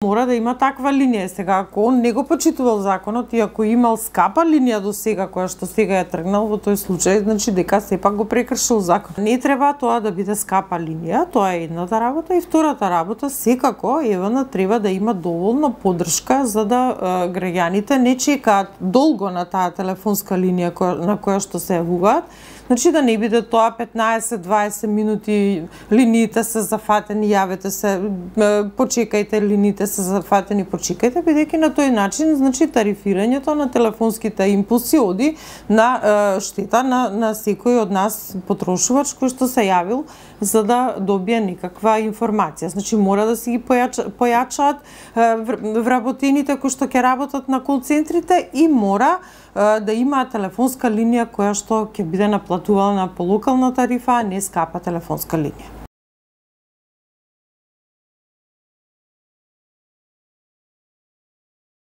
Мора да има таква линија. Сега, ако он не го почитувал законот и ако имал скапа линија до сега, која што сега е тргнал во тој случај, значи дека сепак го прекршил закон. Не треба тоа да биде скапа линија, тоа е едната работа. И втората работа, секако, ЕВН треба да има доволно поддршка за да граѓаните не чекаат долго на таа телефонска линија на која што се јавуваат. Значи да не биде тоа 15-20 минути, линиите се зафатени, јавете се, почекајте, линиите се зафатени, почекајте, бидејќи на тој начин, значи, тарифирањето на телефонските импулси оди на штета на секој од нас потрошувач кој што се јавил за да добие некаква информација. Значи мора да се ги појачаат вработените кои што ќе работат на кол центрите и мора да има телефонска линија која што ќе биде наплатувана по локална тарифа, а не скапа телефонска линија.